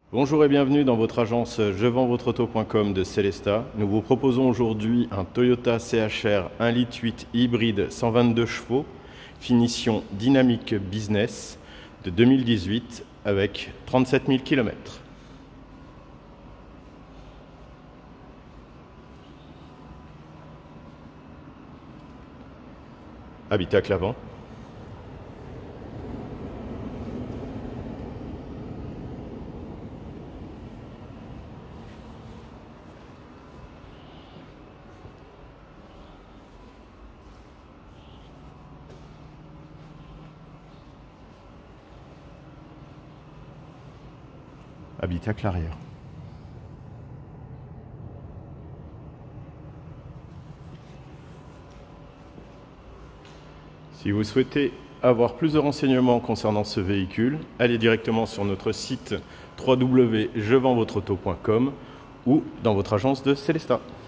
Bonjour et bienvenue dans votre agence jevendvotreauto.com de Célestat. Nous vous proposons aujourd'hui un Toyota CHR 1,8 litre hybride 122 chevaux, finition dynamique business de 2018 avec 37 000 km. Habitacle avant. Habitacle arrière. Si vous souhaitez avoir plus de renseignements concernant ce véhicule, allez directement sur notre site www.jevendvotreauto.com ou dans votre agence de Célestat.